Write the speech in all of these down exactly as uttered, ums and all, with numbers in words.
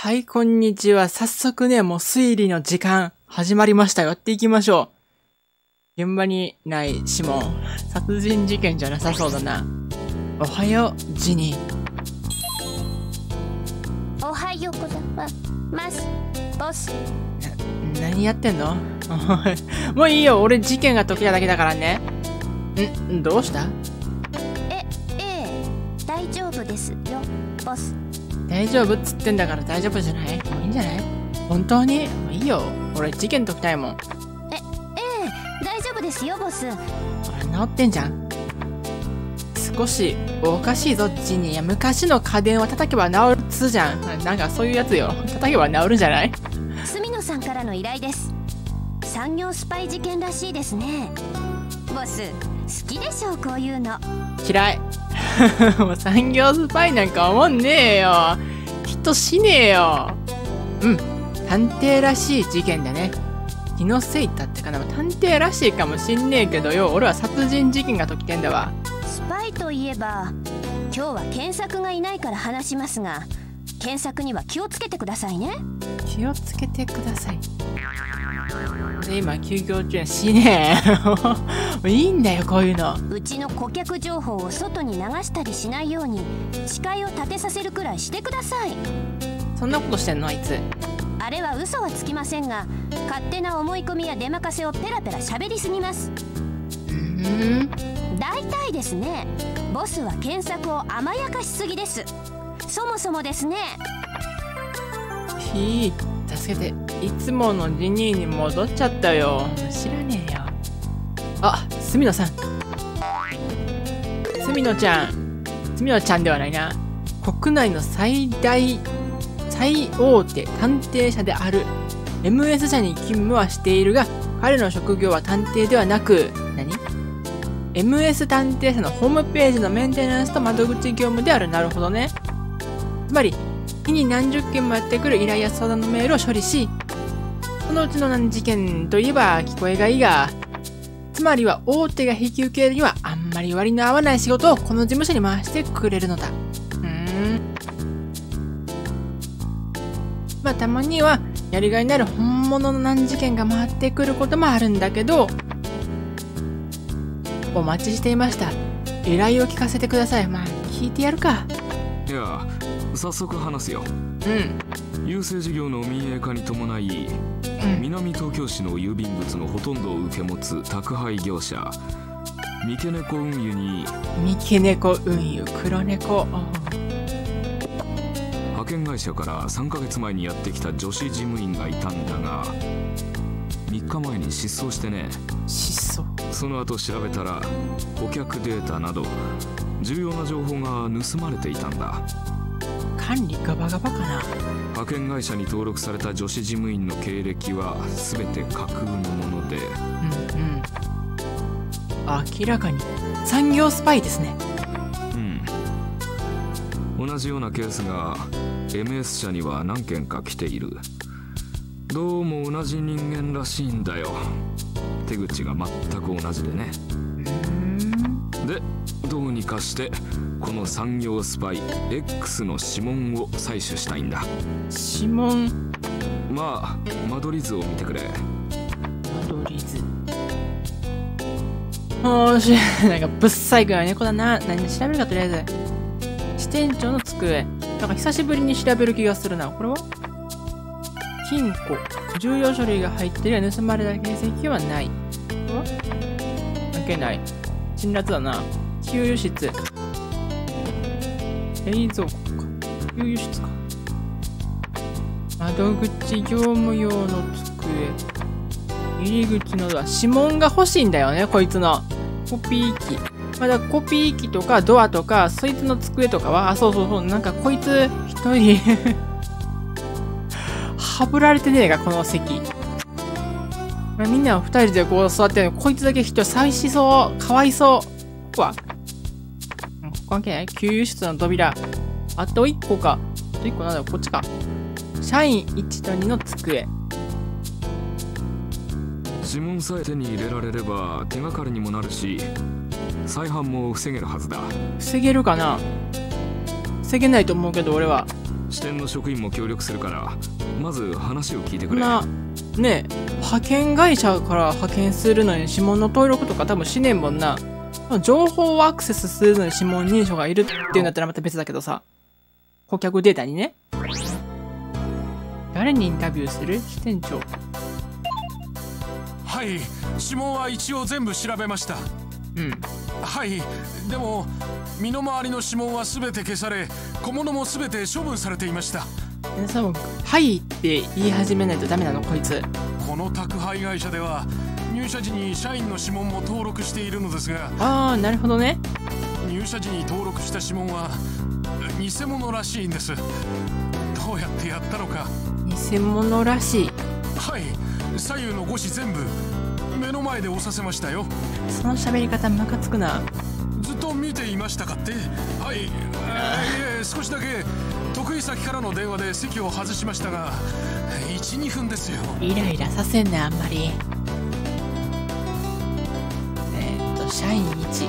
はい、こんにちは。早速ね、もう推理の時間始まりましたよ。やっていきましょう。現場にない指紋。殺人事件じゃなさそうだな。おはよう、ジニー。おはようございます、ボス。 な、何やってんのもういいよ。俺事件が解けただけだからね。ん、どうした？ え、ええ、大丈夫ですよ、ボス。 大丈夫っつってんだから大丈夫じゃない？もういいんじゃない？本当に？もういいよ。俺事件解きたいもん。 え、ええ、大丈夫ですよ、ボス。 ほら、治ってんじゃん。少しおかしいぞ、ジニー。昔の家電は叩けば治るっつうじゃん。なんかそういうやつよ。叩けば治るんじゃない？ 住野さんからの依頼です。産業スパイ事件らしいですね。ボス、好きでしょう、こういうの。 嫌い。もう産業スパイなんか思んねえよ。人死ねえよ。うん、探偵らしい事件だね。気のせいだってかな。探偵らしいかもしんねえけどよ、俺は殺人事件が解きてんだわ。 スパイといえば、今日は検索がいないから話しますが、検索には気をつけてくださいね。 気をつけてください。で、今休業中やしねえ。いいんだよ、こういうの。 うちの顧客情報を外に流したりしないように誓いを立てさせるくらいしてください。 そんなことしてんの、あいつ。 あれは嘘はつきませんが、勝手な思い込みや出任せをペラペラ喋りすぎます。 うーん、 大体ですね、ボスは検索を甘やかしすぎです。そもそもですね。 ひー、助けて。いつものジニーに戻っちゃったよ。知らねえよ。あ、住野さん。住野ちゃん。住野ちゃんではないな。国内の最大、最大手探偵社である エムエス 社に勤務はしているが、彼の職業は探偵ではなく、何？ エムエス 探偵社のホームページのメンテナンスと窓口業務である。なるほどね。つまり、日に何十件もやってくる依頼や相談のメールを処理し、そのうちの何事件といえば聞こえがいいが、つまりは大手が引き受けるにはあんまり割の合わない仕事をこの事務所に回してくれるのだ。うーん。まあたまにはやりがいのある本物の難事件が回ってくることもあるんだけど、お待ちしていました。依頼を聞かせてください。まあ聞いてやるか。 いや、早速話すよ。 うん。 郵政事業の民営化に伴い、うん、南東京市の郵便物のほとんどを受け持つ宅配業者三毛猫運輸に三毛猫運輸黒猫派遣会社からさんかげつまえにやってきた女子事務員がいたんだが、みっかまえに失踪してね。 失踪？ その後調べたら顧客データなど重要な情報が盗まれていたんだ。 管理ガバガバかな。 派遣会社に登録された女子事務員の経歴は全て架空のもので、 うんうん、明らかに産業スパイですね。 うん、同じようなケースが エムエス 社には何件か来ている。どうも同じ人間らしいんだよ。手口が全く同じでね。で、どうにかしてこの産業スパイ X の指紋を採取したいんだ。 指紋？ まあ間取り図を見てくれ。 間取り図。おーし、なんかぶっ細工な猫だな。何調べるかとりあえず。支店長の机。なんか久しぶりに調べる気がするな。これは金庫。重要書類が入ってるや盗まれた形跡はない。これは関係ない。辛辣だな。給油室。冷蔵庫か。給油室か。窓口業務用の机。入り口のドア。指紋が欲しいんだよね、こいつの。コピー機。まだコピー機とかドアとか、そいつの机とかは、あ、そうそうそう、なんかこいつ一人、はぶられてねえか、この席。みんな二人でこう座ってるの、こいつだけ一人寂しそう、かわいそう。ここは関係ない？給油室の扉。あと一個か。あと一個なんだろう、こっちか。社員いちとにの机。 指紋さえ手に入れられれば手がかりにもなるし、再犯も防げるはずだ。 防げるかな？防げないと思うけど俺は。 支店の職員も協力するからまず話を聞いてくれ。 なねえ、派遣会社から派遣するのに指紋の登録とか多分しねえもんな。情報をアクセスするのに指紋認証がいるっていうんだったらまた別だけどさ、顧客データにね。誰にインタビューする？支店長。 はい、指紋は一応全部調べました。 うん。 はい、でも身の回りの指紋は全て消され、小物も全て処分されていました。 え、さもはいって言い始めないとダメなのこいつ。 この宅配会社では入社時に社員の指紋も登録しているのですが、 ああ、なるほどね。 入社時に登録した指紋は偽物らしいんです。どうやってやったのか。 偽物らしい。 はい、左右の誤詞全部目の前で押させましたよ。 その喋り方ムカつくな。 ずっと見ていましたかって。はい、いえ、少しだけ得意先からの電話で席を外しましたが、いち、にふんですよ。 イライラさせんな、あんまり。えー、っと社員いち。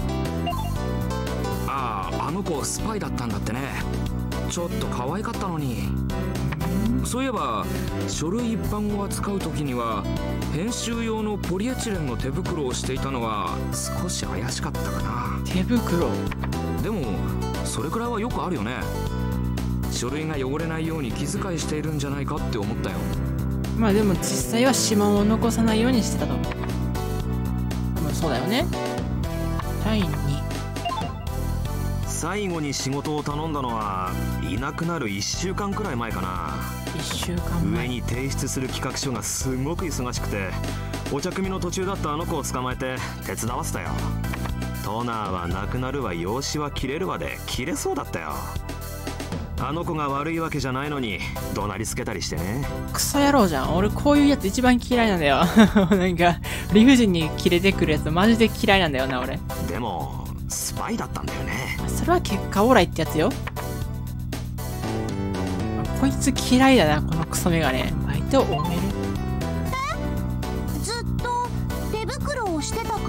ああ、あの子スパイだったんだってね。ちょっと可愛かったのに。そういえば書類一般を扱う時には編集用のポリエチレンの手袋をしていたのは少し怪しかったかな。 手袋でもそれくらいはよくあるよね。書類が汚れないように気遣いしているんじゃないかって思ったよ。 まあでも実際は指紋を残さないようにしてたと。まあそうだよね。社員に最後に仕事を頼んだのはいなくなるいっしゅうかんくらい前かな。 いっしゅうかんまえ。 上に提出する企画書がすごく忙しくて、お茶組みの途中だったあの子を捕まえて手伝わせたよ。トナーはなくなるわ、用紙は切れるわで切れそうだったよ。あの子が悪いわけじゃないのに怒鳴りつけたりしてね。 クソ野郎じゃん。俺こういうやつ一番嫌いなんだよ。なんか理不尽に切れてくるやつマジで嫌いなんだよな俺。 でもスパイだったんだよね。 それは結果オーライってやつよ。こいつ嫌いだな、このクソメガネ。相手を褒める。 ずっと手袋をしてたかって？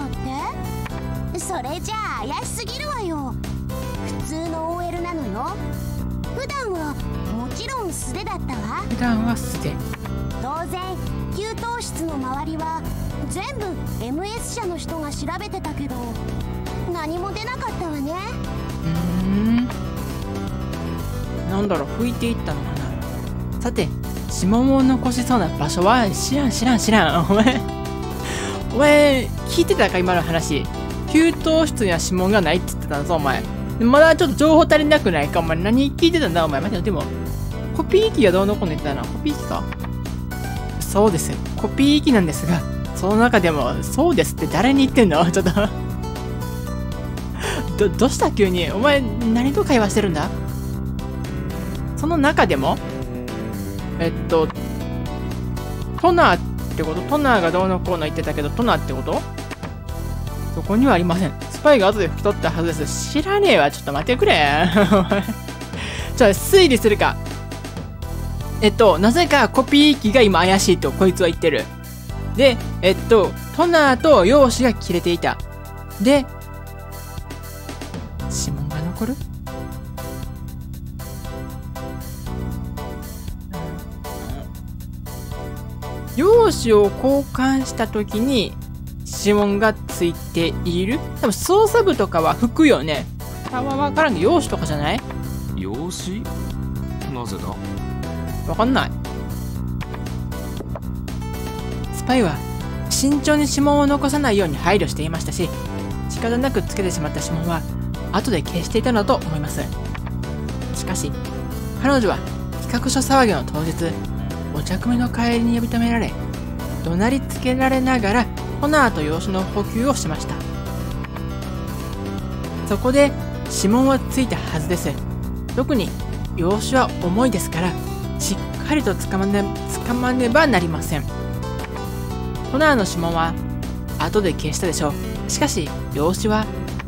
それじゃあ怪しすぎるわよ。普通の オーエル なのよ。普段はもちろん素手だったわ。 普段は素手。 当然給湯室の周りは全部 エムエス 社の人が調べてたけど何も出なかったわね。 うーん、なんだろう、拭いていったのかな。さて、指紋を残しそうな場所は知らん知らん知らん。お前お前聞いてたか今の話。給湯室には指紋がないって言ってたんぞお前。まだちょっと情報足りなくないかお前。何聞いてたんだお前。待ってよ、でもコピー機がどうのこうの言ってたな。コピー機か。そうですよ、コピー機なんですが、その中でもそうですって誰に言ってんの。ちょっとどどうした急に。お前何と会話してるんだ。その中でもえっとトナーってこと。トナーがどうのこうの言ってたけどトナーってこと。そこにはありません。スパイが後で拭き取ったはずです。知らねえわ。ちょっと待ってくれ。ちょっと推理するか。えっとなぜかコピー機が今怪しいとこいつは言ってる。でえっとトナーと用紙が切れていた。で指紋が残る。用紙を交換したときに指紋がついている。多分操作部とかは拭くよね。あわわからんけど用紙とかじゃない？ 用紙？なぜだ？ わかんない。スパイは慎重に指紋を残さないように配慮していましたし、仕方なくつけてしまった指紋は後で消していたのだと思います。しかし彼女は企画書騒ぎの当日、お茶組の帰りに呼び止められ、怒鳴りつけられながらトナーと用紙の補給をしました。そこで指紋はついたはずです。特に用紙は重いですから、しっかりとつかまね、つかまねばなりません。トナーの指紋は後で消したでしょう。しかし用紙は。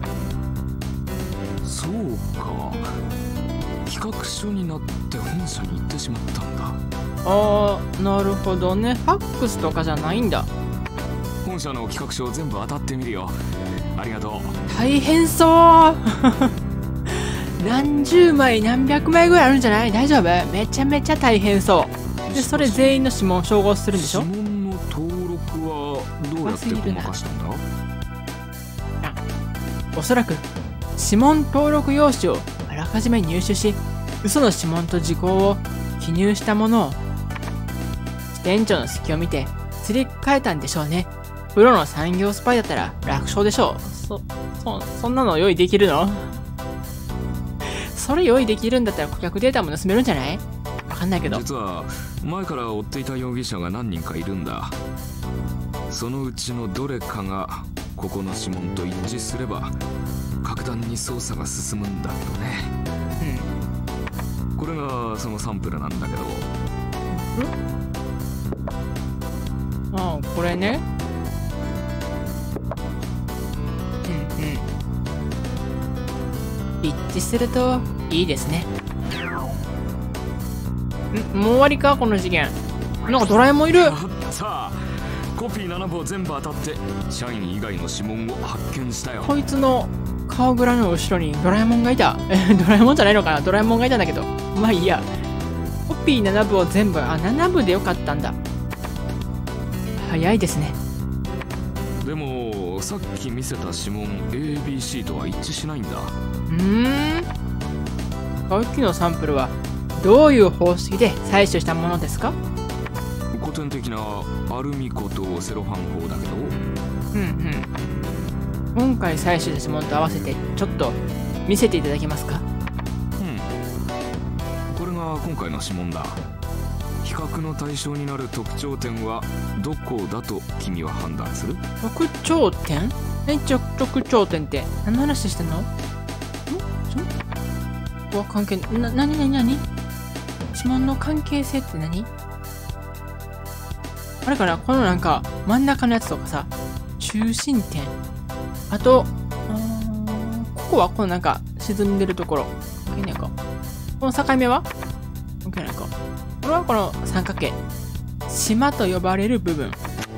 そうか、企画書になって本社に行ってしまったんだ。 あー、なるほどね。ファックスとかじゃないんだ。 本社の企画書全部当たってみるよ。ありがとう。 大変そう何十枚何百枚ぐらいあるんじゃない？大丈夫？めちゃめちゃ大変そう。でそれ全員の指紋を照合するんでしょ？ 指紋の登録はどうやってごまかしたんだ？ おそらく指紋登録用紙をあらかじめ入手し、嘘の指紋と時効を記入したものを支店長の隙を見てすり替えたんでしょうね。プロの産業スパイだったら楽勝でしょう。そ、そ、そんなの用意できるの？それ用意できるんだったら顧客データも盗めるんじゃない？わかんないけど。 実は前から追っていた容疑者が何人かいるんだ。そのうちのどれかがここの指紋と一致すれば格段に捜査が進むんだけどね。うん。これがそのサンプルなんだけど。 ん？ああ、これね。うんうん。一致するといいですね。ん、もう終わりかこの事件。なんかドラえもんいる。 やったー。コピーなな部全部当たって社員以外の指紋を発見したよ。 こいつの顔グラの後ろにドラえもんがいた。え、ドラえもんじゃないのかな？ドラえもんがいたんだけど。まあいいや。コピーなな部を全部、あ、なな部でよかったんだ。早いですね。 でもさっき見せた指紋 エービーシー とは一致しないんだ。 うーん。さっきのサンプルはどういう方式で採取したものですか？ 古典的なアルミ粉とセロハン法だけど。 うんうん。今回採取した指紋と合わせてちょっと見せていただけますか？ うん。これが今回の指紋だ。比較の対象になる特徴点はどこだと君は判断する？ 特徴点？え、ちょ、特徴点って何の話してんの？ん？ちょ？うわ、関係、な、なになになに？指紋の関係性って何？あれかな、このなんか真ん中のやつとかさ、中心点。あと、うーん、ここはこのなんか沈んでるところ。関係ないか。この境目は関係ないか。これはこの三角形。島と呼ばれる部分。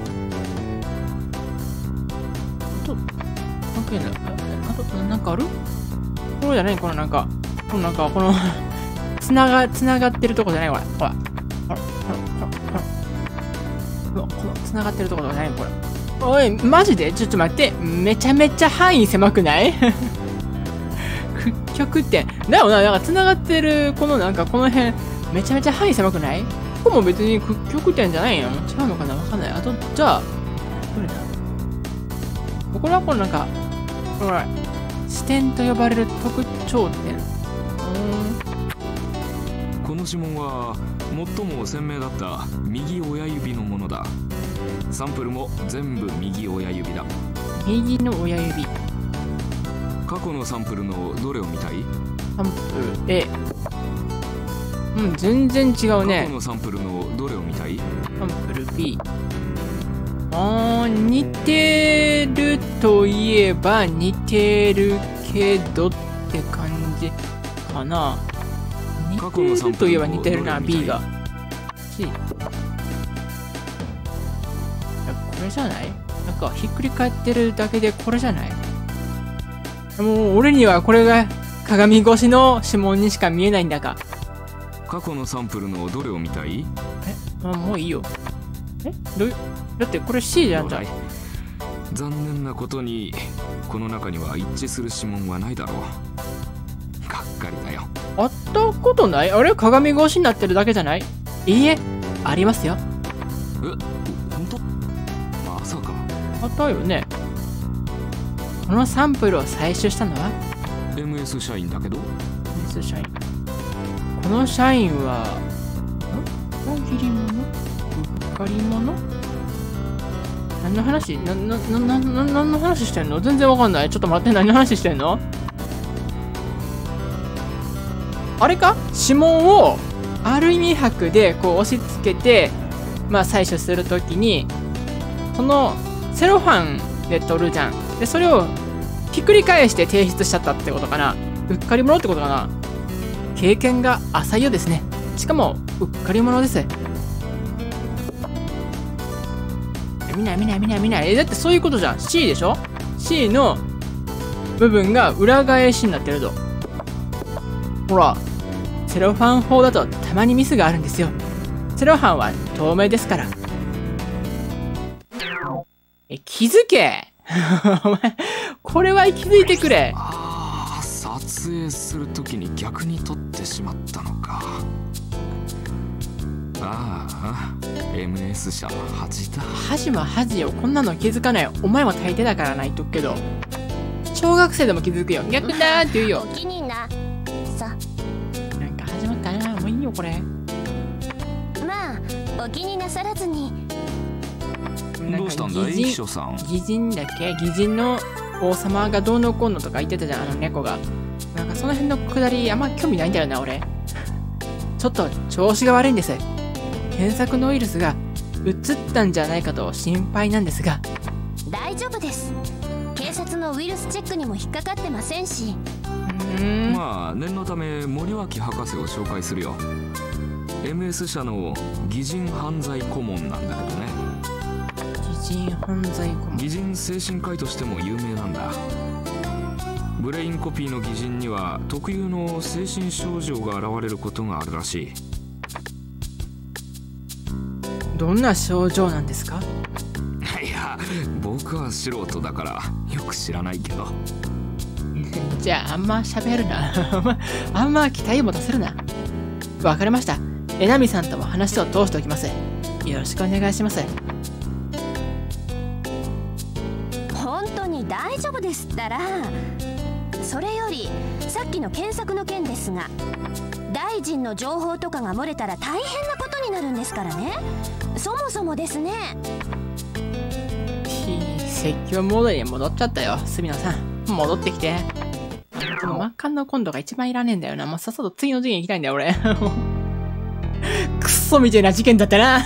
あと、関係ない。あと、なんかある？これじゃない？このなんか、このなんか、この、つなが、つながってるとこじゃない？これ。ほら。ほら、ほら、ほら、ほら。このつながってるところがないこれ。おい、マジでちょっと待って。めちゃめちゃ範囲狭くない？屈曲点。だよな、なんかつながってる、このなんかこの辺、めちゃめちゃ範囲狭くない？ここも別に屈曲点じゃないよ。違うのかなわかんない。あと、じゃあ、どれだ？これはこのなんか、ほら、視点と呼ばれる特徴点。うーん。この指紋は最も鮮明だった右親指のものだ。サンプルも全部右親指だ。 右の親指。 過去のサンプルのどれを見たい？ サンプル A。うん、全然違うね。 過去のサンプルのどれを見たい？ サンプル B。あー、似てるといえば似てるけどって感じかな。似てるといえば似てるな、B が。C。いや、これじゃない？なんかひっくり返ってるだけでこれじゃない？もう俺にはこれが鏡越しの指紋にしか見えないんだが。 過去のサンプルのどれを見たい？ え、あ、もういいよ。え、どういう、だってこれ C じゃんじゃん。 残念なことにこの中には一致する指紋はないだろう。がっかりだよ。 あったことない？あれ鏡越しになってるだけじゃない？いいえ、ありますよ。 え、ほんと？まさか。 あったよね。このサンプルを採取したのはエムエス 社員だけど。 エムエス 社員。この社員は裏切り者？うっかり者？何の話？な、な、な、な、な、何の話してんの？全然わかんない。ちょっと待って、何の話してんの？あれか？指紋をアルミ箔でこう押し付けて、まあ採取するときに、このセロハンで取るじゃん。で、それをひっくり返して提出しちゃったってことかな。うっかり者ってことかな。経験が浅いようですね。しかも、うっかり者です。見ない見ない見ない見ない。え、だってそういうことじゃん。C でしょ？ C の部分が裏返しになってるぞ。 ほら、セロファン砲だとたまにミスがあるんですよ。セロハンは透明ですから。え、気づけお前、これは気づいてくれ。 ああ、撮影するときに逆に撮ってしまったのか。ああ、エムエス 社の恥だ。 恥も恥よ、こんなの気づかない。お前も大抵だからな、言っとくけど。小学生でも気づくよ。逆だーって言うよ。 お気になさ。 なんか始まったな。もういいよ、これ。 まあ、お気になさらずに。 どうしたんだい、秘書さん。 擬人だっけ？擬人の王様がどうのこうのとか言ってたじゃん、あの猫が。なんかその辺のくだりあんま興味ないんだよな、俺。ちょっと調子が悪いんです。検索のウイルスが移ったんじゃないかと心配なんですが。 大丈夫です。警察のウイルスチェックにも引っかかってませんし。 うーん。 まあ念のため森脇博士を紹介するよ。 エムエス 社の擬人犯罪顧問なんだけどね。 擬人犯罪顧問。 擬人精神科医としても有名なんだ。ブレインコピーの擬人には特有の精神症状が現れることがあるらしい。 どんな症状なんですか？ いや、僕は素人だからよく知らないけど。 じゃああんま喋るな。あんまあんま期待を持たせるな。わかりました。えなみさんとも話を通しておきます。よろしくお願いします。 本当に大丈夫ですったら。それよりさっきの検索の件ですが、大臣の情報とかが漏れたら大変なことになるんですからね。そもそもですね。 説教モードに戻っちゃったよ、杉野さん。戻ってきて。この真っ赤のコントが一番いらねえんだよな。もうさっさと次の次元行きたいんだよ、俺。クッソみたいな事件だったな。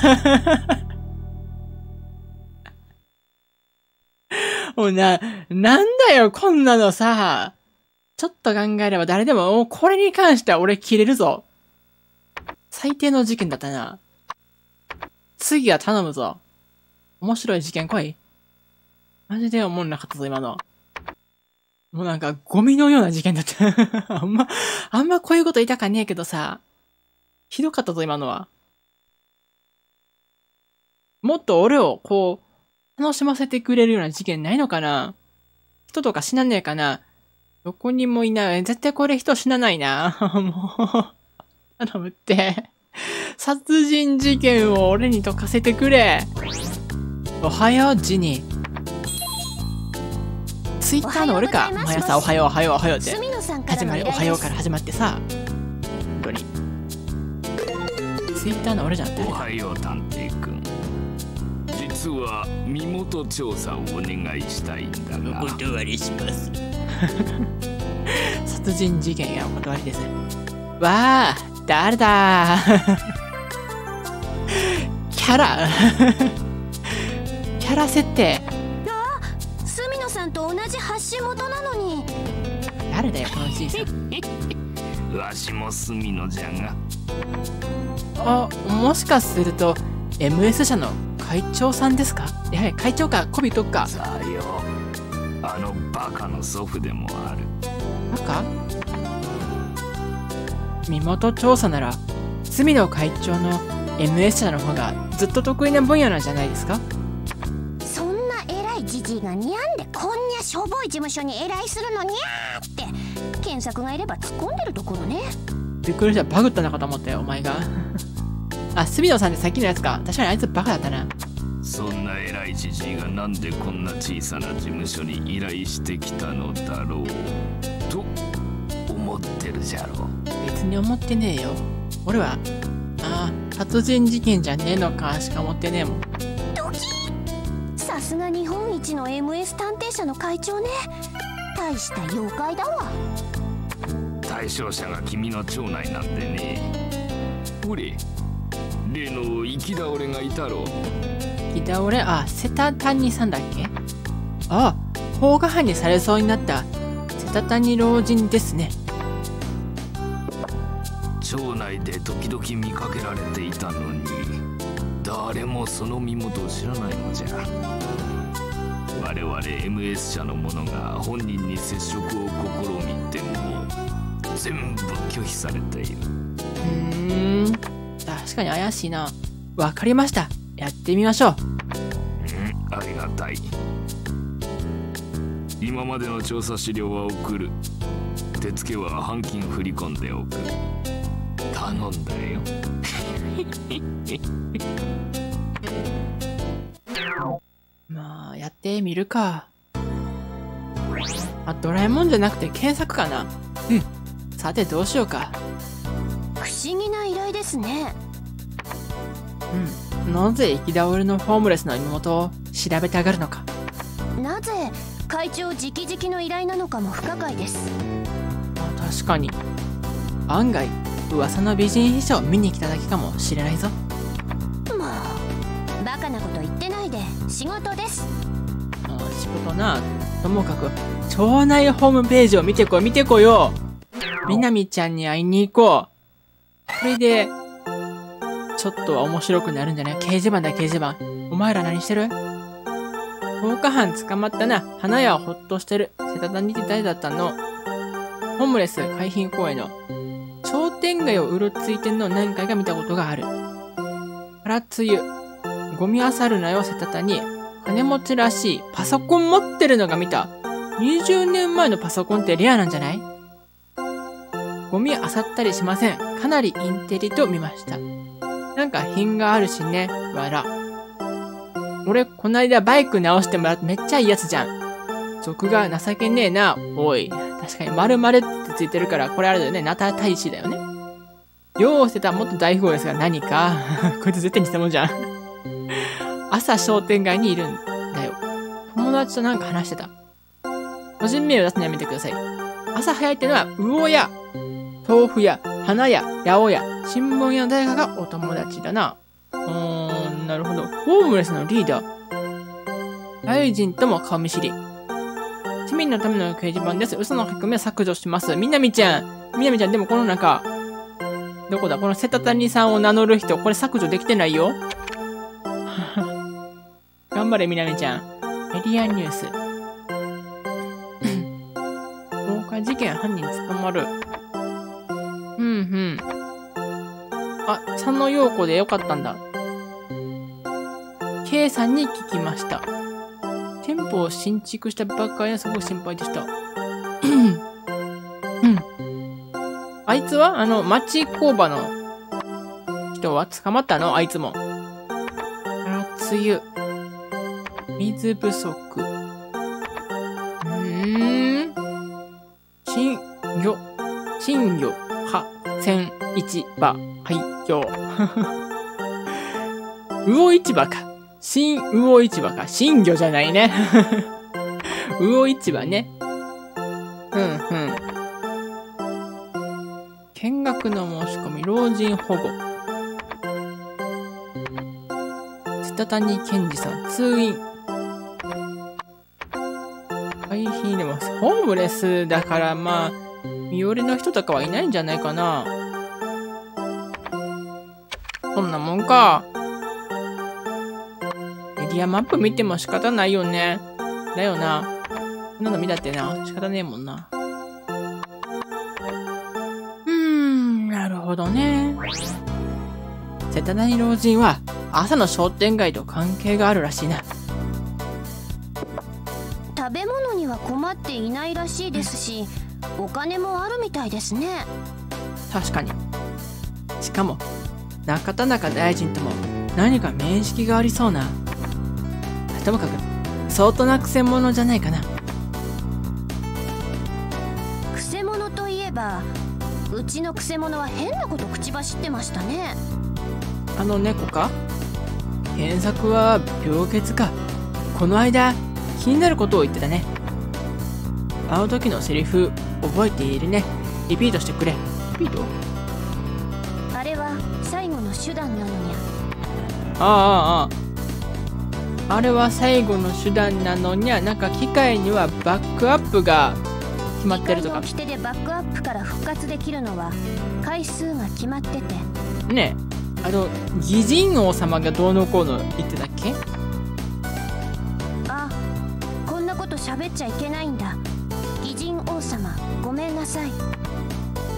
もうな、なんだよ、こんなのさ。ちょっと考えれば誰でも、もうこれに関しては俺切れるぞ。最低の事件だったな。次は頼むぞ。面白い事件来い。マジで思んなかったぞ、今の。もうなんか、ゴミのような事件だった。あんま、あんまこういうこと言いたかねえけどさ。ひどかったぞ、今のは。もっと俺を、こう、楽しませてくれるような事件ないのかな？人とか死なねえかな？どこにもいない。絶対これ人死なないな。もう、頼むって。殺人事件を俺に解かせてくれ。おはよう、ジニー。ツイッターの俺か。毎朝おはよう、おはよう、おはようって。始まり、おはようから始まってさ。本当に。ツイッターの俺じゃんって。 おはよう、探偵くん。実は身元調査をお願いしたいんだが。お断りします。 殺人事件やお断りです。わあ、誰だキャラキャラ設定。 あ、住野さんと同じ発信元なのに。 誰だよこのじいさん。 わしも住野じゃが。 あ、もしかすると エムエス 社の会長さんですか？やはり会長か、こびとくか。 さよ、あのバカの祖父でもある。 バカ？身元調査なら住野会長の エムエス 社の方がずっと得意な分野なんじゃないですか？ そんな偉いじじいがにゃんでこんにゃしょぼい事務所に偉いするのにゃーって検索がいれば突っ込んでるところね。 びっくりした。バグったのかと思ったよ、お前が。あ、住野さんってさっきのやつか。確かにあいつバカだったな。 そんな偉いじじいがなんでこんな小さな事務所に依頼してきたのだろうと思ってるじゃろう。 別に思ってねえよ。俺は、ああ、殺人事件じゃねえのかしか思ってねえもん。 ドキッ、さすが日本一の エムエス 探偵社の会長ね。大した妖怪だわ。 対象者が君の町内なんてね。ほれ、例の行き倒れがいたろう。 行き倒れ、あ、瀬田谷さんだっけ？あ、放火犯にされそうになった瀬田谷老人ですね。 町内で時々見かけられていたのに、誰もその身元を知らないのじゃ。我々 エムエス 社の者が本人に接触を試みても全部拒否されている。 うーん、確かに怪しいな。わかりました。やってみましょう。 うん、ありがたい。今までの調査資料は送る。手付けは半金振り込んでおく。頼んだよ。 まあ、やってみるか。あ、ドラえもんじゃなくて検索かな。うん。さてどうしようか。 不思議な依頼ですね。 うん。なぜ生き倒れのホームレスの妹を調べたがるのか。 なぜ会長直々の依頼なのかも不可解です。 あ、確かに。案外噂の美人秘書を見に来ただけかもしれないぞ。 もうバカなこと言ってないで、仕事です。 あ、仕事な。ともかく町内ホームページを見てこい見てこいよ。みなみちゃんに会いに行こう。これでちょっとは面白くなるんじゃない？掲示板だ掲示板。お前ら何してる？放火犯捕まったな。花屋をほっとしてる。瀬田谷って誰だったの？ホームレス海浜公園の商店街をうろついてんのを何回か見たことがある。空つゆ。ゴミ漁るなよ瀬田谷。金持ちらしい。パソコン持ってるのが見た。にじゅうねんまえのパソコンってレアなんじゃない？ゴミ漁ったりしません。かなりインテリと見ました。なんか品があるしね。わら。俺、こないだバイク直してもらってめっちゃいいやつじゃん。俗が情けねえな。おい。確かに丸々ってついてるから、これあれだよね。ナタ大使だよね。用を捨てた元大富豪ですが何かこいつ絶対偽物じゃん。朝商店街にいるんだよ。友達となんか話してた。個人名を出すのやめてください。朝早いってのは、魚屋、豆腐屋、花屋、八百屋、新聞屋の誰かがお友達だな。うーん、なるほど。ホームレスのリーダー。大臣とも顔見知り。市民のための掲示板です。嘘の書き込みは削除します。みなみちゃん。みなみちゃん、でもこの中、どこだこの瀬田谷さんを名乗る人、これ削除できてないよ。頑張れ、みなみちゃん。メディアニュース。放火事件犯人捕まる。うんうん。あ、佐野陽子でよかったんだ。K さんに聞きました。店舗を新築したばっかりはすごく心配でした。うん。あいつはあの、町工場の人は捕まったの？あいつも。あ、梅雨。水不足。うーん。新魚、新魚、は、千市場、はいよ。魚市場か。新魚市場か。新魚じゃないね。魚市場ね。うんうん。見学の申し込み、老人保護。瀬田谷健二さん、通院。会費でも、ホームレスだから、まあ、身寄りの人とかはいないんじゃないかな。そんなもんか。メディアマップ見ても仕方ないよね。だよな。こんなの見たってな、仕方ねえもんな。うーん、なるほどね。瀬田谷老人は朝の商店街と関係があるらしいな。 食べ物には困っていないらしいですし、お金もあるみたいですね。 確かに。しかも中田中大臣とも何か面識がありそうな。ともかく相当なくせ者じゃないかな。 くせ者といえば、うちのくせ者は変なこと口走ってましたね。 あの猫か？検索は病欠か。この間気になることを言ってたね。あの時のセリフ覚えているね。リピートしてくれ。リピート？ あれは最後の手段なのにゃ。 あああああれは最後の手段なのにゃ。なんか機械にはバックアップが決まってるとか。 機械の掟でバックアップから復活できるのは回数が決まっててねえ、あの擬人王様がどうのこうの言ってたっけ？ あ、こんなこと喋っちゃいけないんだ。擬人王様、ごめんなさい。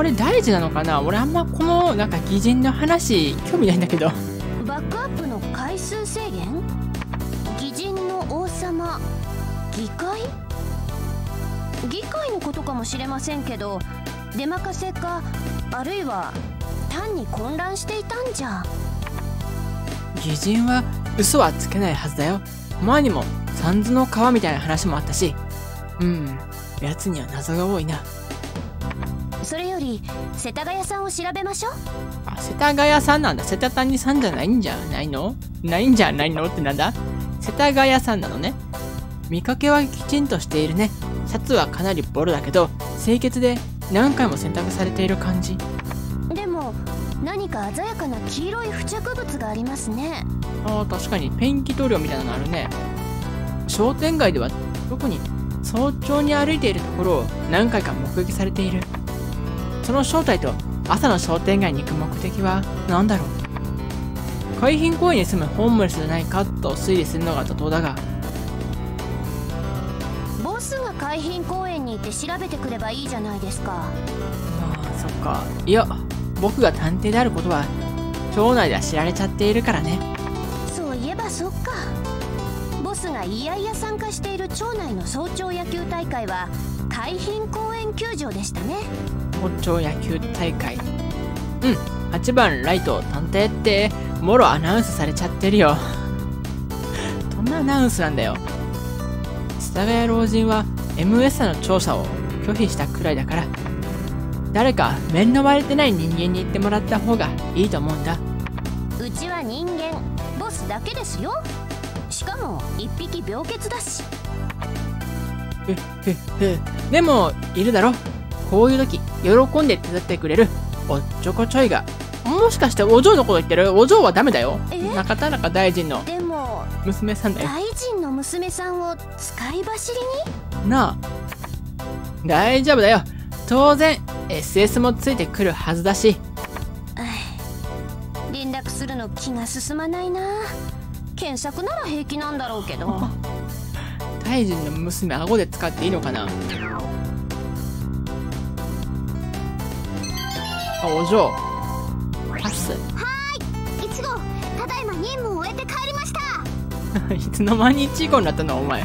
これ大事なのかな。俺あんまこのなんか擬人の話興味ないんだけど。 バックアップの回数制限、擬人の王様、議会議会のことかもしれませんけど、出任せかあるいは単に混乱していたんじゃ。 擬人は嘘はつけないはずだよ。前にも三途の川みたいな話もあったし。うん、奴には謎が多いな。 それより世田谷さんを調べましょう。 あ、世田谷さんなんだ。世田谷さんじゃないんじゃないのないんじゃないのってなんだ。世田谷さんなのね。見かけはきちんとしているね。シャツはかなりボロだけど清潔で何回も洗濯されている感じ。 でも何か鮮やかな黄色い付着物がありますね。 ああ、確かにペンキ塗料みたいなのあるね。商店街では特に早朝に歩いているところを何回か目撃されている。その正体と朝の商店街に行く目的は何だろう。海浜公園に住むホームレスじゃないかと推理するのが妥当だが。 ボスが海浜公園に行って調べてくればいいじゃないですか。 まあそっか。いや、僕が探偵であることは町内では知られちゃっているからね。 そういえばそっか。ボスがいやいや参加している町内の早朝野球大会は海浜公園球場でしたね。 早朝野球大会。うん、はちばんライト探偵ってもろアナウンスされちゃってるよ。どんなアナウンスなんだよ。世田谷老人は エムエス の調査を拒否したくらいだから、誰か面の割れてない人間に言ってもらった方がいいと思うんだ。 うちは人間ボスだけですよ。しかも一匹病欠だし。 へへへ。でもいるだろ、こういう時喜んで手伝ってくれるおっちょこちょいが。もしかしてお嬢のこと言ってる？お嬢はダメだよ。中田中大臣のでも娘さんだよ。 大臣の娘さんを使い走りになあ、大丈夫だよ。当然 エスエス もついてくるはずだし。 連絡するの気が進まないな。検索なら平気なんだろうけど。 大臣の娘顎で使っていいのかな。あ、お嬢パス。 はーい、いち号、ただいま任務を終えて帰りました。 いつの間にいち号になったのお前。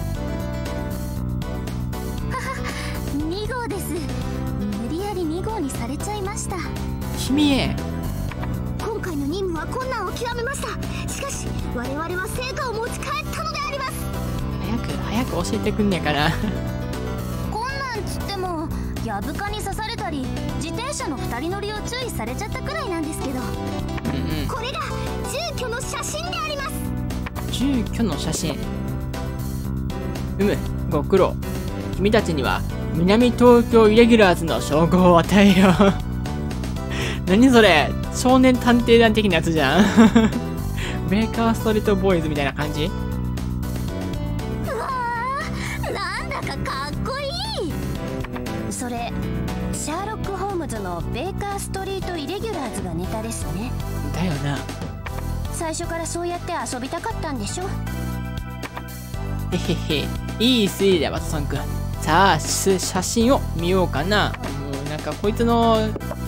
に号です。無理やりに号にされちゃいました。 君へ。 今回の任務は困難を極めました。しかし我々は成果を持ち帰ったのであります。 早く早く教えてくんねえかな。 困難つってもやぶかに刺されたり自転車のふたり乗りを注意されちゃったくらいなんですけど、 うんうん、 これが住居の写真であります。 住居の写真。うむ、ご苦労。君たちには南東京イレギュラーズの称号を与えよう。何それ、少年探偵団的なやつじゃん。ベーカーストリートボーイズみたいな感じ。 うわー、なんだかかっこいい。それシャーロック・ホームズのベーカーストリートイレギュラーズがネタですね。 だよな。 最初からそうやって遊びたかったんでしょ。 へへへ、いい推理だよワトソン君。さあ写真を見ようかな。もうなんかこいつの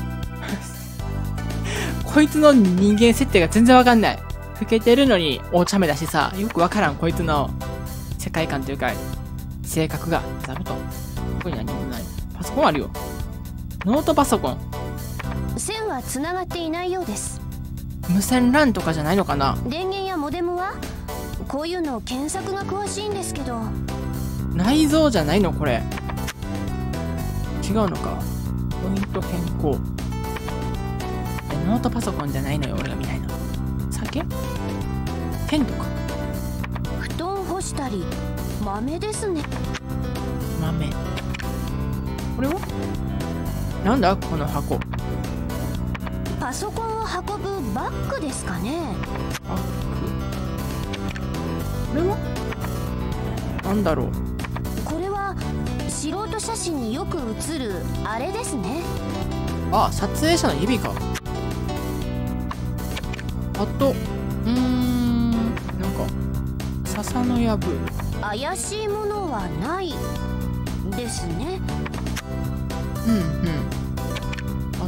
こいつの人間設定が全然わかんない。老けてるのにお茶目だしさ、よくわからんこいつの世界観というか性格が。座布団、ここに何もない。パソコンあるよ。ノートパソコン。 線はつながっていないようです。 無線 ラン とかじゃないのかな。 電源やモデムはこういうの検索が詳しいんですけど。 内蔵じゃないのこれ。違うのか。ポイント変更。ノートパソコンじゃないのよ俺が見たいの。酒？ペンとか。 布団干したり豆ですね。 豆。これはなんだこの箱。 パソコンを運ぶバッグですかね。 バッグ。これはなんだろう。 これは素人写真によく写るあれですね。 あ、撮影者の指か。あと、うーん、なんか笹のやぶ。 怪しいものはないですね。 うんうん。あ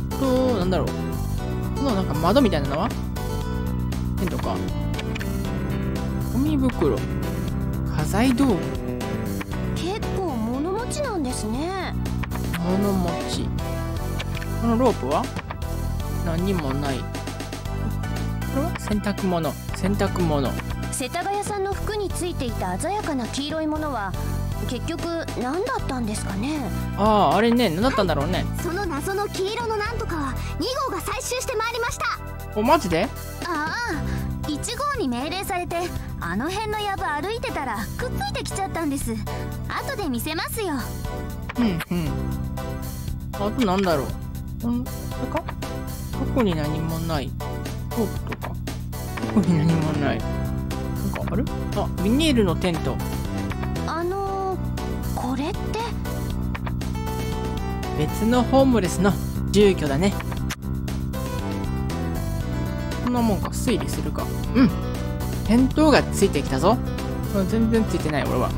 なんだろう。このなんか窓みたいなのはテントか。ゴミ袋。家財道具。 結構物持ちなんですね。 物持ち。このロープは何にもない。これは洗濯物。洗濯物。 世田谷さんの服についていた鮮やかな黄色いものは結局何だったんですかね。 ああ、あれね、何だったんだろうね。 その謎の黄色のなんとかはに号が採集してまいりました。 お、マジで？ ああ、いち号に命令されてあの辺の藪歩いてたらくっついてきちゃったんです。後で見せますよ。 うんうん。あとなんだろう。ん、これか？特に何もない。ロープとか。特に何もない。なんかある？あ、ビニールのテント。 あのー、これって別のホームレスの住居だね。こんなもんか。推理するか。うん。返答がついてきたぞ。うん、全然ついてない俺は。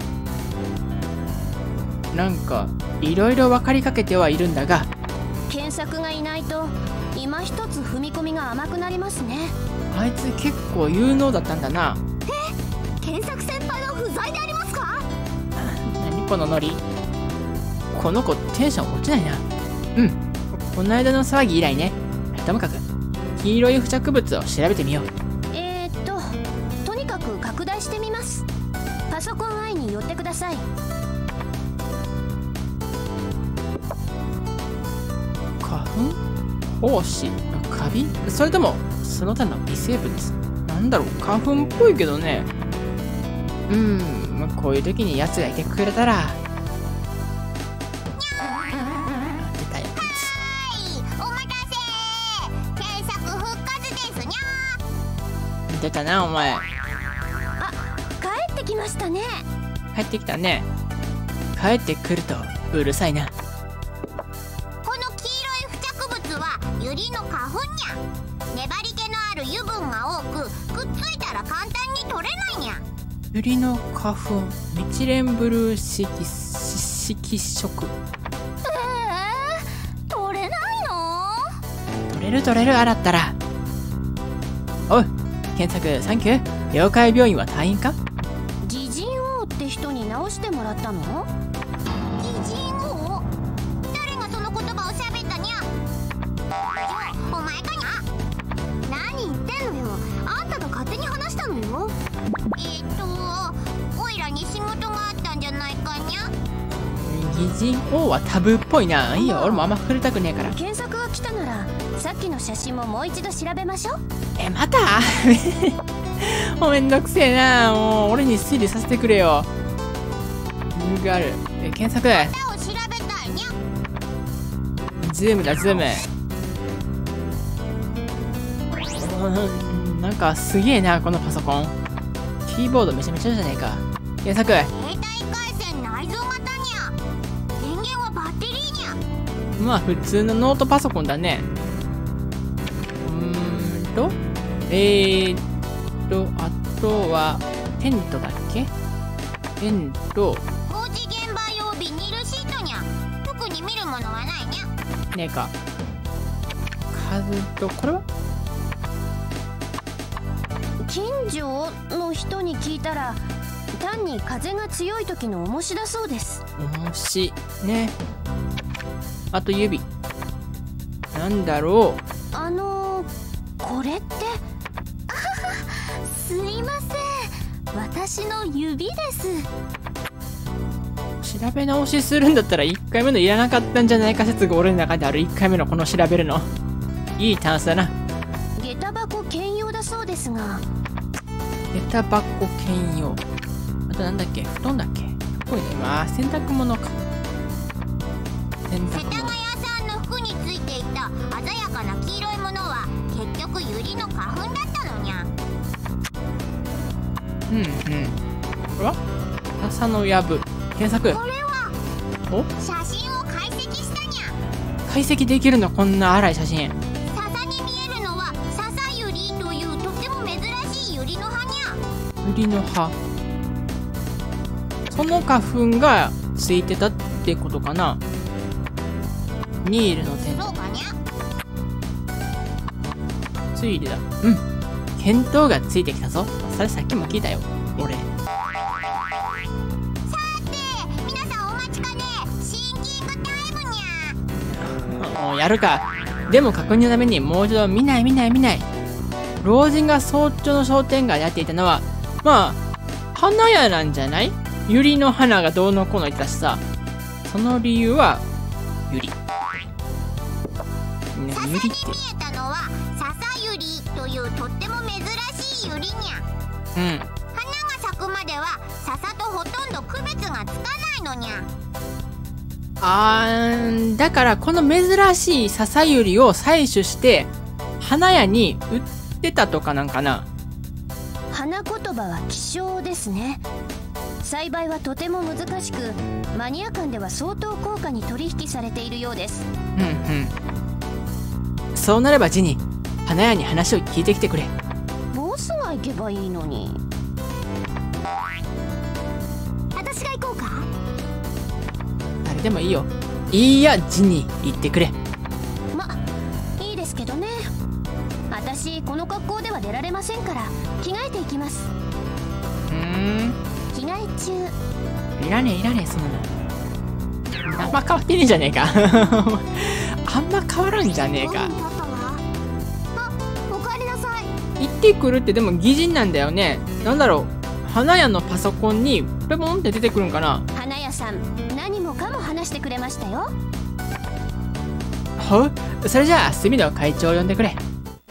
なんかいろいろ分かりかけてはいるんだが、 検索がいないと今一つ踏み込みが甘くなりますね。 あいつ結構有能だったんだな。 検索先輩は不在でありますか？ 何このノリ。この子テンション落ちないな。うん。この間の騒ぎ以来ね。ともかく黄色い付着物を調べてみよう。 えーっととにかく拡大してみます。パソコンアイに寄ってください。 花粉？胞子？カビ？それともその他の微生物？なんだろう、花粉っぽいけどね。うーん、こういう時に奴がいてくれたら。出たよ。 お待たせ。検索復活ですにゃ。 出たなお前。 あ、帰ってきましたね。 帰ってきたね。帰ってくるとうるさいな。 この黄色い付着物はユリの花粉にゃ。粘り気のある油分が多く、くっついたら簡単に取れないにゃ。 ユリの花粉、メチレンブルー色色色。 えー、取れないの？ 取れる取れる、洗ったら。おい、検索サンキュー。了解。病院は退院か？ 擬人王って人に直してもらったの？擬人王？誰がその言葉をしゃべったにゃ？お前かにゃ？何言ってんのよ。あんたが勝手に話したのよ。えーっとおいらに仕事があったんじゃないかにゃ。 擬人王はタブーっぽいな。いいよ、俺もあんま触れたくねえから。 検索が来たならさっきの写真ももう一度調べましょう。 え、またもうめんどくせえな。もう俺に推理させてくれよ。理由がある。え、検索だ。 歌を調べたいにゃ。 ズームだズーム。うん、なんかすげえなこのパソコン。キーボードめちゃめちゃじゃねえか。検索。 携帯回線内蔵型にゃ。電源はバッテリーにゃ。 まあ普通のノートパソコンだね。うーんとえーっとあとはテントだっけ。テント工事現場用ビニールシートにゃ。特に見るものはないにゃ。 ねえか。数とこれは近所の人に聞いたら単に風が強い時の重しだそうです。 重しね。あと指なんだろう。 あのー、これってあははすいません、私の指です。 調べ直しするんだったらいっかいめのいらなかったんじゃないか説が俺の中である。いっかいめのこの調べるのいいタンスだな。 下駄箱兼用だそうですが。 下駄箱兼用。あとなんだっけ、布団だっけ。これね、まあ洗濯物か。洗濯世田谷物。 さんの服についていた鮮やかな黄色いものは結局ユリの花粉だったのにゃ。 うんうん。これは笹のやぶ。検索。 これはお写真を解析したにゃ。 解析できるの、こんな荒い写真。 笹に見えるのは笹ユリというとても珍しいユリの葉にゃ。 ユリの葉。その花粉がついてたってことかな。ニールのテント。 そうかにゃ。 推理だ。うん。見当がついてきたぞ。それさっきも聞いたよ。俺。 さて皆さんお待ちかね、シンキングタイムにゃ。 もうやるか。でも確認のためにもう一度見ない見ない見ない。老人が早朝の商店街でやっていたのは、まあ、花屋なんじゃない？ユリの花がどうのこうの言ってたしさ。その理由は、ユリ。ね、 笹にユリって。 見えたのは笹ユリというとっても珍しいユリにゃ。 うん。 花が咲くまでは笹とほとんど区別がつかないのにゃ。 あー、だからこの珍しい笹ユリを採取して、花屋に売ってたとかなんかな。 花言葉は希少ですね。栽培はとても難しく、マニア間では相当高価に取引されているようです。 うんうん。そうなればジニー、花屋に話を聞いてきてくれ。 ボスが行けばいいのに。 私が行こうか。 誰でもいいよ。いいや、ジニー、言ってくれ。 ま、いいですけどね。私この格好では出られませんから着替えていきます。 うーん。 着替え中。 いらねえいらねえ、そんなの。あんま変わってねえじゃねえか。あんま変わらんじゃねえか。 ごふん経ったわ。あ、おかえりなさい。 行ってくるってでも擬人なんだよね。なんだろう。花屋のパソコンにペポンって出てくるんかな。 花屋さん何もかも話してくれましたよ。 ほう、それじゃあ隅の会長を呼んでくれ。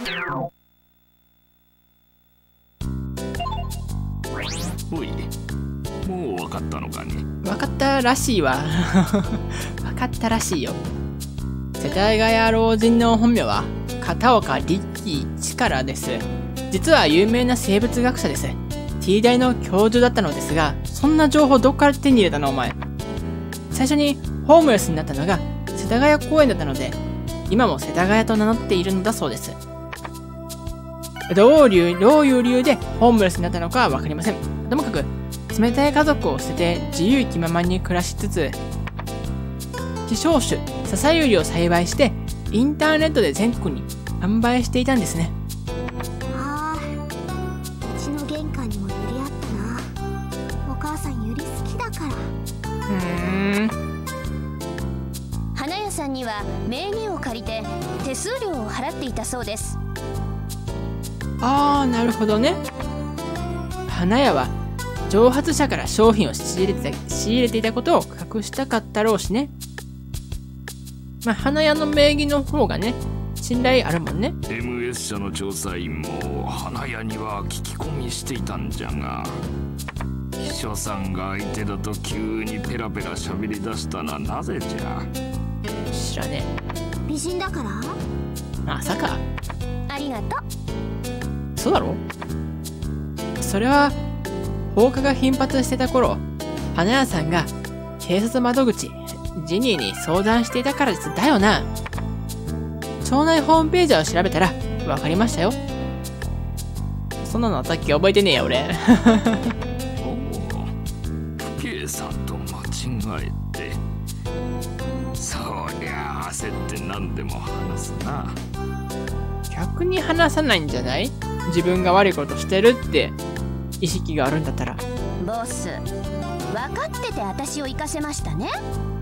おい、もう分かったのかね。 分かったらしいわ。分かったらしいよ。世田谷老人の本名は片岡リッキー力です。実は有名な生物学者です。T 大の教授だったのですが、そんな情報どっから手に入れたのお前。最初にホームレスになったのが世田谷公園だったので、今も世田谷と名乗っているのだそうです。どういう、どういう理由でホームレスになったのかはわかりません。ともかく、冷たい家族を捨てて自由気ままに暮らしつつ、希少種、笹ユリを栽培して、インターネットで全国に販売していたんですね。 ああ、うちの玄関にもユリあったな。お母さんユリ好きだから。 うーん。 花屋さんには名義を借りて手数料を払っていたそうです。 あー、なるほどね。花屋は、蒸発者から商品を仕入れてた、仕入れていたことを隠したかったろうしね。まあ、花屋の名義の方がね、信頼あるもんね。 エムエス 社の調査員も花屋には聞き込みしていたんじゃが、秘書さんが相手だと急にペラペラ喋り出したのはなぜじゃ。 知らね美人だから？ え。まさか。 ありがとう。 そうだろ？それは、放火が頻発してた頃、花屋さんが警察窓口、ジニーに相談していたからです。だよな。町内ホームページを調べたらわかりましたよ。そんなのさっき覚えてねえよ俺。 おお、不敬さんと間違えて。そりゃあ焦って何でも話すな。 逆に話さないんじゃない？自分が悪いことしてるって意識があるんだったら。 ボス、分かってて私を行かせましたね。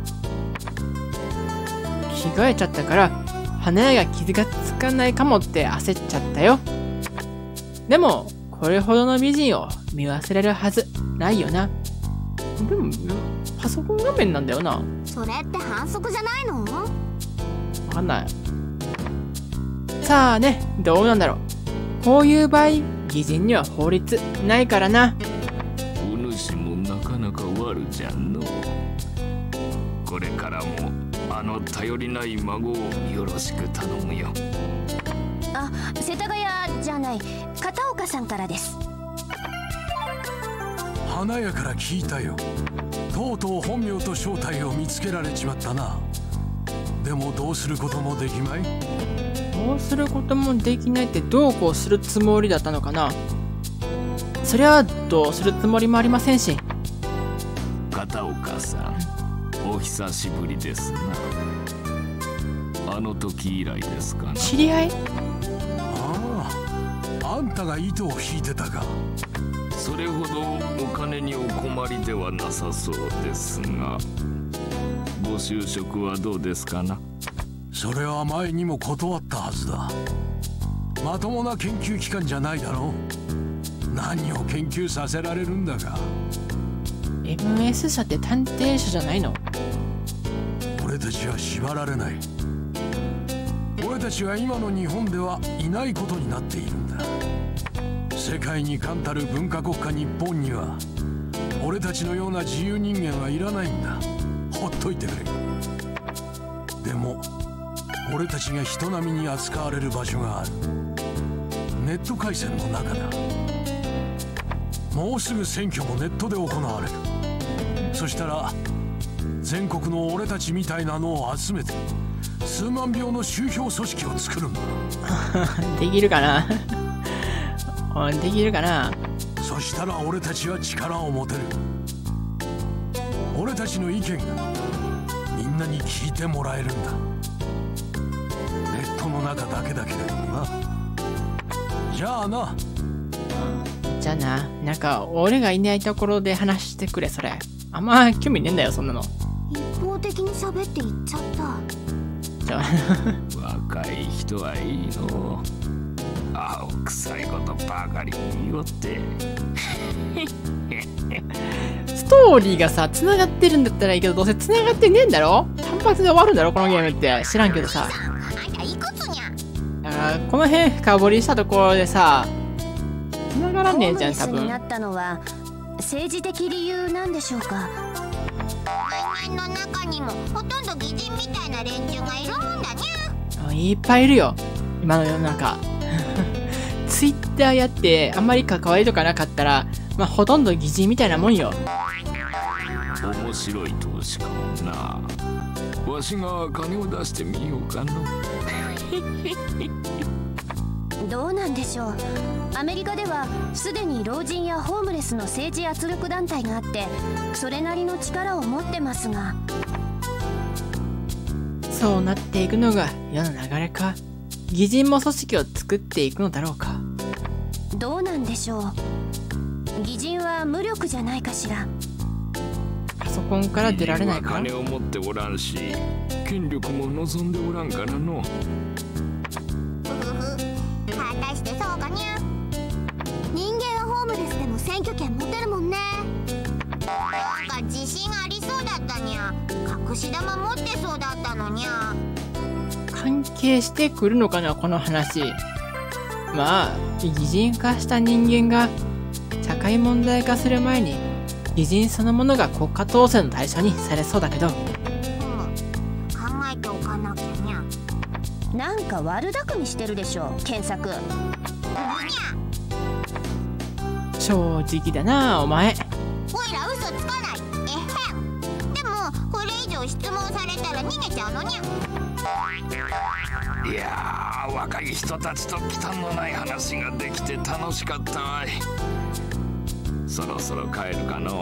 着替えちゃったから花屋が傷がつかないかもって焦っちゃったよ。でもこれほどの美人を見忘れるはずないよな。でもパソコン画面なんだよな。 それって反則じゃないの？ わかんない。さあね、どうなんだろう。こういう場合、偽人には法律ないからな。 お主もなかなか悪じゃの。これからもあの頼りない孫をよろしく頼むよ。 あ、世田谷じゃない、片岡さんからです。 花屋から聞いたよ。とうとう本名と正体を見つけられちまったな。でもどうすることもできまい。 どうすることもできないってどうこうするつもりだったのかな。そりゃどうするつもりもありませんし。 片岡さん、お久しぶりですな。あの時以来ですかな。 あ知り合い？ あ、 あんたが糸を引いてたか。 それほどお金にお困りではなさそうですが、ご就職はどうですかな。 それは前にも断ったはずだ。まともな研究機関じゃないだろう。何を研究させられるんだか。 エムエス 社って探偵社じゃないの？ 俺たちは縛られない。俺たちは今の日本ではいないことになっているんだ。世界に冠たる文化国家日本には俺たちのような自由人間はいらないんだ。ほっといてくれ。でも俺たちが人並みに扱われる場所がある。ネット回線の中だ。もうすぐ選挙もネットで行われる。そしたら全国の俺たちみたいなのを集めて数万票の集票組織を作るんだ。 できるかなできるかな。 そしたら俺たちは力を持てる。俺たちの意見がみんなに聞いてもらえるんだ。ネットの中だけだけれどもな。じゃあな。 じゃあな、なんか俺がいないところで話してくれ。それあんま興味ねえんだよそんなの。 一方的に喋って言っちゃった。 じゃあ若い人はいいの。青臭いことばかり言いよって。 ストーリーがさ繋がってるんだったらいいけど、どうせ繋がってねえんだろ。単発で終わるんだろこのゲームって。知らんけどさ。 あんたいくつにゃ。 だからこの辺深掘りしたところでさ繋がらねえじゃん多分。 ホームレスになったのは政治的理由なんでしょうか。 人間の中にもほとんど擬人みたいな連中がいるもんだにゃ。 いっぱいいるよ今の世の中。ツイッターやってあんまり関わりとかなかったら、まあほとんど擬人みたいなもんよ。 面白い投資かもな。わしが金を出してみようかな。 どうなんでしょう。アメリカではすでに老人やホームレスの政治圧力団体があってそれなりの力を持ってますが。 そうなっていくのが世の流れか。擬人も組織を作っていくのだろうか。 どうなんでしょう。擬人は無力じゃないかしら。 パソコンから出られないか。 金を持っておらんし権力も望んでおらんからの。 ふふふ。果たしてそうかにゃ。人間はホームレスでも選挙権持てるもんね。なんか自信ありそうだったにゃ。隠し玉持ってそうだったのにゃ。 関係してくるのかなこの話。まあ擬人化した人間が社会問題化する前に擬人そのものが国家統制の対象にされそうだけど。 うん、考えておかなきゃにゃ。 なんか悪巧みしてるでしょ検索。 正直だなお前。 おいら嘘つかない。えへん。でもこれ以上質問されたら逃げちゃうのにゃ。 いやー若い人たちと忌憚のない話ができて楽しかったわい。そろそろ帰るかの。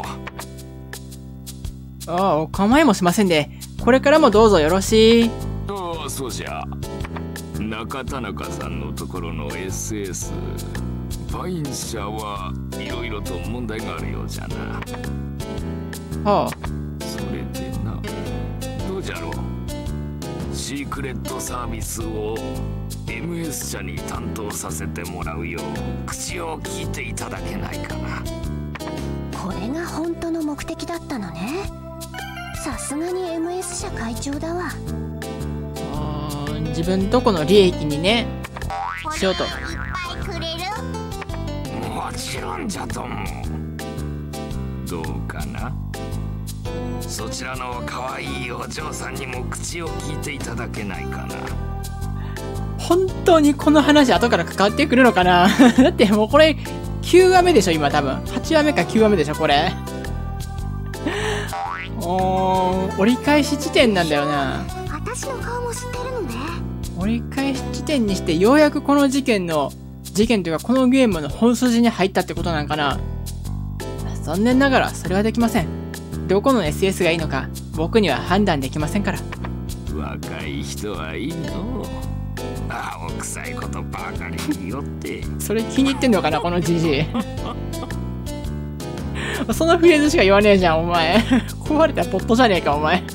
ああお構いもしませんで。これからもどうぞよろしい。 ああそうじゃ。中田中さんのところの エスエス パイン社はいろいろと問題があるようじゃな。 はあ。 それでな、どうじゃろう。シークレットサービスを エムエス 社に担当させてもらうよう口を聞いていただけないかな。 これが本当の目的だったのね。さすがに エムエス 社会長だわ。 あー自分とこの利益にねしようと。 いっぱいくれる？ もちろんじゃとも。どうかな。そちらの可愛いお嬢さんにも口を聞いていただけないかな。 本当にこの話後から関わってくるのかな。だってもうこれきゅうわめでしょ今多分。はちわめかきゅうわめでしょこれ。おー折り返し地点なんだよな。 私の顔も知ってるのね。 折り返し地点にしてようやくこの事件の事件というかこのゲームの本筋に入ったってことなんかな。残念ながらそれはできません。どこの エスエス がいいのか僕には判断できませんから。 若い人はいいの。 青臭いことばかり言いよって。 それ気に入ってんのかな、このじじい。そのフレーズしか言わねえじゃん、お前。壊れたポットじゃねえか、お前。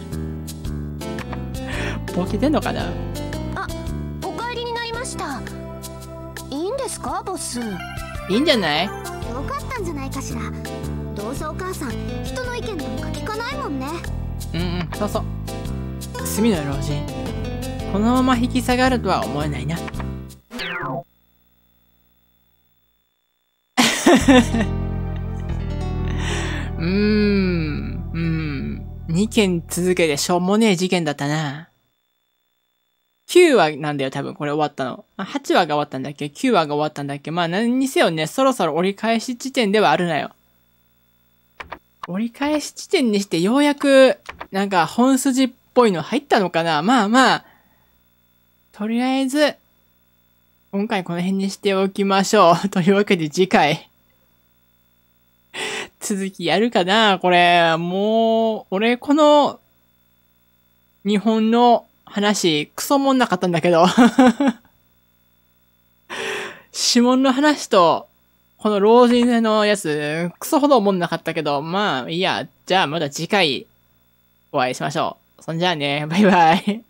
ボケてんのかな。 あ、お帰りになりました。いいんですか、ボス。 いいんじゃない？ よかったんじゃないかしら。どうせお母さん人の意見なんか聞かないもんね。 うんうん、そうそう。隅の老人、このまま引き下がるとは思えないな。うーん、うん。にけん続けてしょうもねえ事件だったな。きゅうわなんだよ、多分これ終わったの。はちわが終わったんだっけ ?きゅうわが終わったんだっけまあ何にせよね、そろそろ折り返し地点ではあるなよ。折り返し地点にしてようやく、なんか本筋っぽいの入ったのかな。まあまあ、とりあえず、今回この辺にしておきましょう。というわけで次回、続きやるかなこれ、もう、俺この、日本の話、クソもんなかったんだけど。指紋の話と、この老人のやつ、クソほどおもんなかったけど、まあ、いいや。じゃあまた次回、お会いしましょう。そんじゃあね、バイバイ。